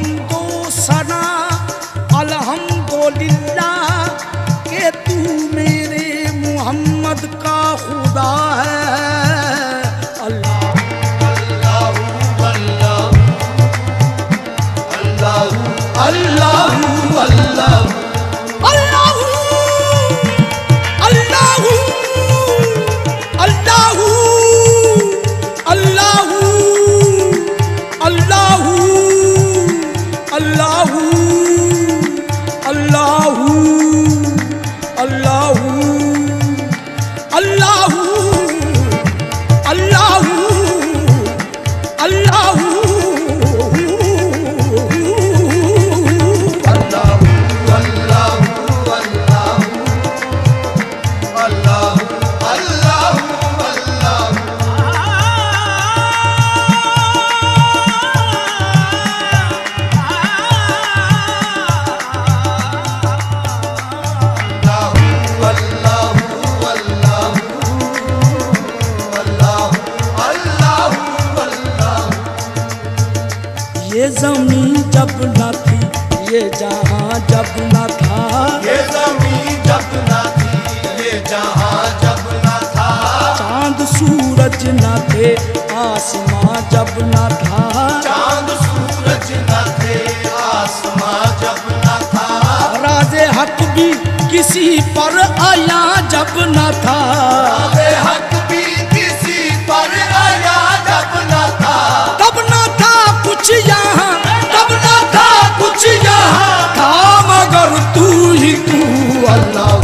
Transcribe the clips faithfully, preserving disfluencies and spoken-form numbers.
हमदो सना अल्हम्दुलिल्लाह के तू मेरे मोहम्मद का खुदा है। अल्लाह अल्लाह अल्लाह अल्लाह ये ज़मीं जब न थी, ये जहां जब न था, ये ज़मीं जब न थी, ये जहां जब न था, चांद सूरज न थे, आसमां जब न था, चांद सूरज न थे, आसमां जब न था, राज़े हक भी किसी पर आया जब न था, राज़े हक भी किसी पर आया जब न था, तब न था कुछ यहाँ, तब न था कुछ यहाँ, था मगर तू ही तू। अल्लाह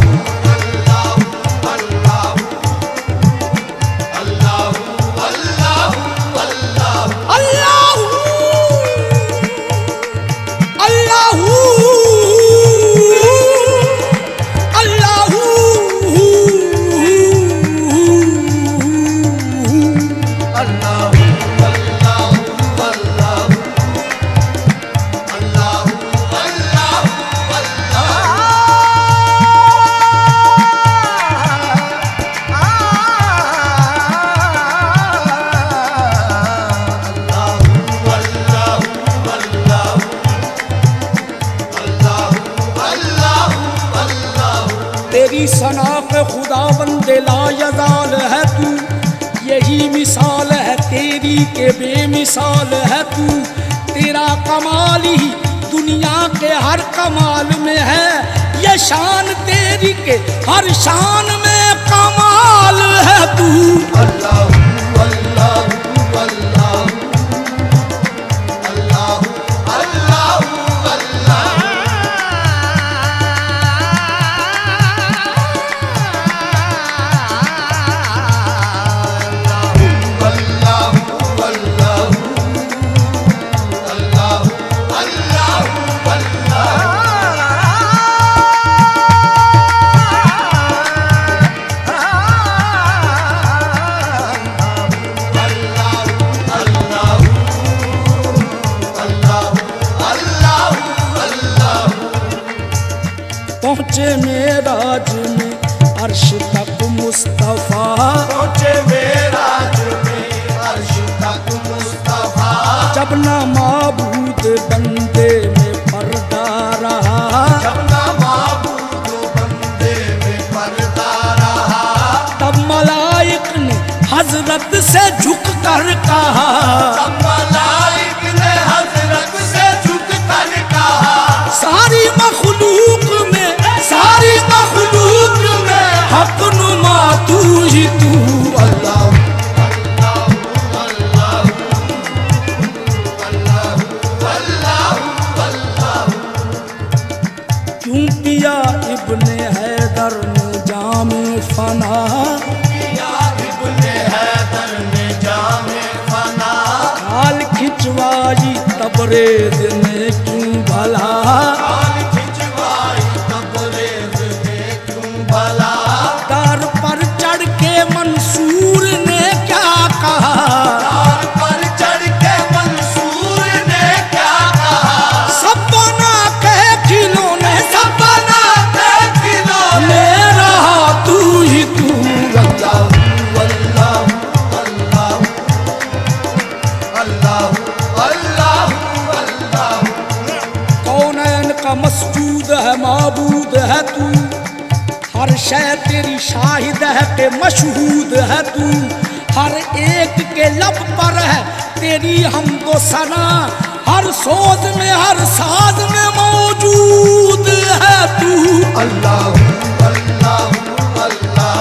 तेरी सना पे खुदा बंदे लायज़ाल है तू, यही मिसाल है तेरी के बेमिसाल है तू। तेरा कमाल ही दुनिया के हर कमाल में है, ये शान तेरी के हर शान में कमाल है तू। अल्लाह अल्लाह अल्लाह पहुँचे मेराज में अर्श तक मुस्तफा, पहुँचे मेराज में अर्श तक मुस्तफा, जब ना माबूद बंदे में पर्दा रहा, जब ना माबूद बंदे में पर्दा रहा, तब मलाइक ने हजरत से झुक कर कहा, तब मलाइक ने हजरत से झुक कर कहा, सारी मखलूक में, सारी मखलूक में हक नुमा तू ही तू। अल्लाह क्यों पिया इब्ने हैदर ने जामे फना, पिया इब्ने हैदर ने जामे फना, हाल खिंचवाई तबरेज ने क्यों भला, हाल खिंचवाई तबरेज ने क्यों भला, दार पर चढ़ के मंसूर ने क्या कहा, दार पर चढ़ के मंसूर ने क्या कहा, सब बना के खिलौने, सब बना के खिलौने रहा तू ही तू। अल्लाह अल्लाह अल्लाह अल्लाह अल्लाह अल्लाह का मस्जूद है माबूद है तू, हर शय तेरी शाहिद है के मशहूद है तू, हर एक के लब पर है तेरी हमदो सना, हर सोज में हर साज में मौजूद है तू। अल्लाह अल्लाह अल्लाह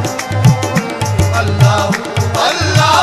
अल्लाह अल्लाह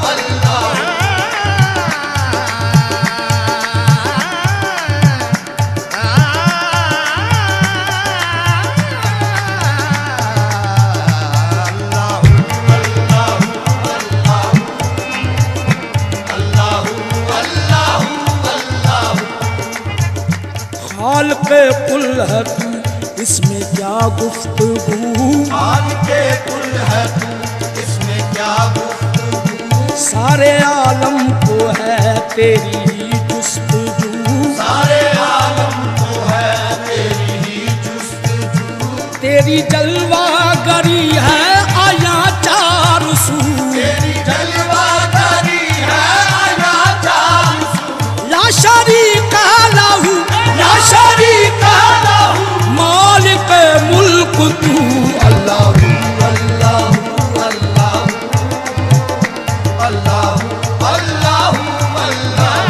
खालिक़े कुल है तू, इसमें क्या गुफ्तगू, खालिक़े कुल है तू, इसमें क्या गुफ्तगू, सारे आलम को है तेरी ही जुस्तजू, सारे आलम को है तेरी ही जुस्तजू, तेरी जलवागरी है आया चार सू, तेरी जलवागरी है आया चार सू, ला शरीका लहू ला शरीका लहू मालिक मुल्क तू। अल्लाह अल्लाह अल्लाह अल्लाह अल्लाह अल्लाह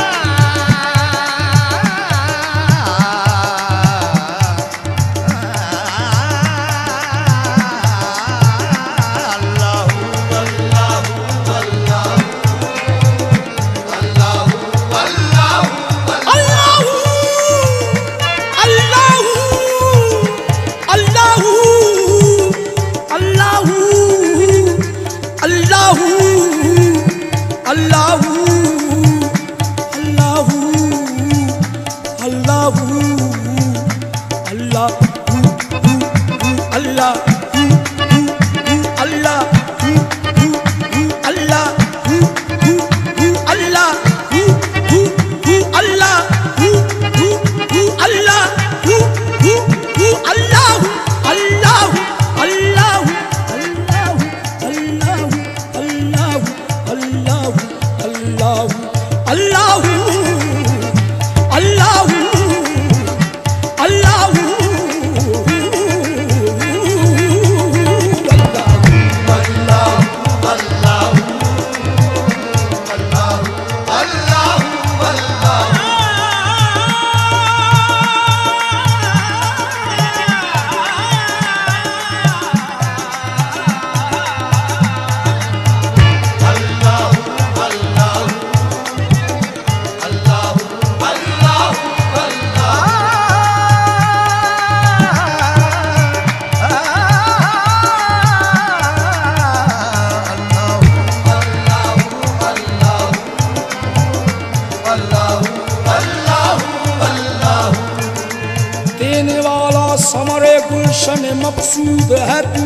गुलशन मकसूद है तू,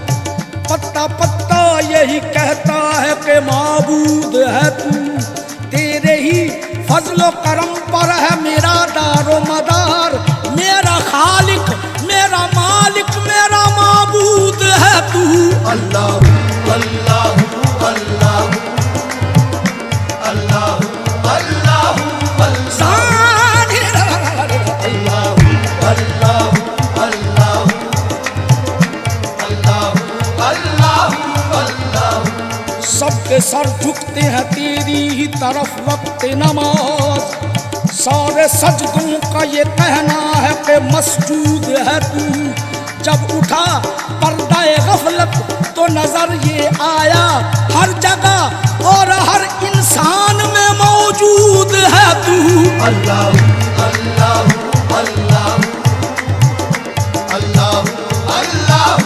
पत्ता पत्ता यही कहता है कि माबूद है तू, तेरे ही फजलो करम पर है मेरा दारो मदार, मेरा खालिक मेरा मालिक मेरा माबूद है तू। अल्लाह अल्लाह अल्लाह अल्लाह अल्लाह सबके सर झुकते हैं तेरी ही तरफ वक्त नमाज, सारे सजदों का ये कहना है कि मस्जूद है तू, जब उठा पर्दा गफलत तो नजर ये आया हर जगह और हर इंसान में मौजूद है तू। अल्लाह अल्लाह अल्लाह अल्लाह अल्लाह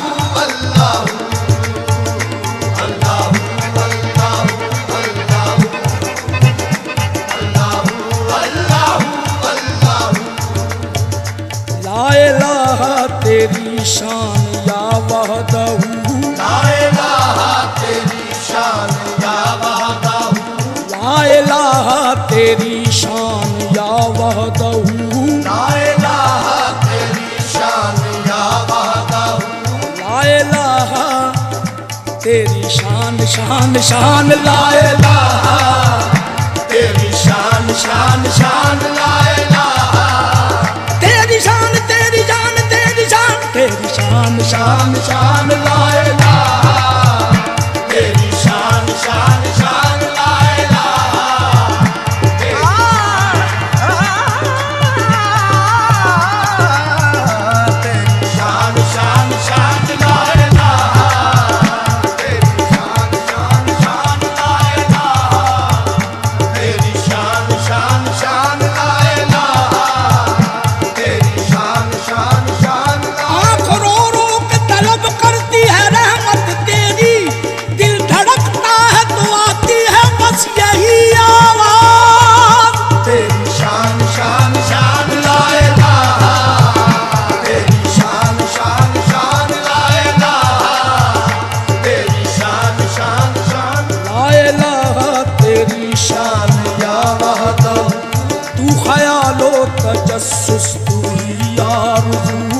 तेरी शान या वहदहू, ला इलाहा तेरी शान या वहदहू, ला इलाहा तेरी शान या वहदहू, ला इलाहा तेरी शान या वहदहू, ला इलाहा तेरी शान शान शान ला इलाहा तेरी शान शान शान ला इलाहा शान शान ला इलाहा, तेरी शान शान शान ला इलाहा, तेरी शान शान शान ला इलाहा, तेरी शान शान शान ला इलाहा, तेरी शान शान शान ला इलाहा, तेरी शान शान शान ला। आँख रो रो के तलब करती है रहमत तेरी, दिल धड़कता है तो आती है बस यही आवाज। तेरी शान शान शान ला इलाहा, तेरी शान शान शान ला इलाहा, तेरी शान शान शान ला इलाहा तेरी शान या वहदत, तू ख्यालो तजस्सुस तू ही आरज़ू।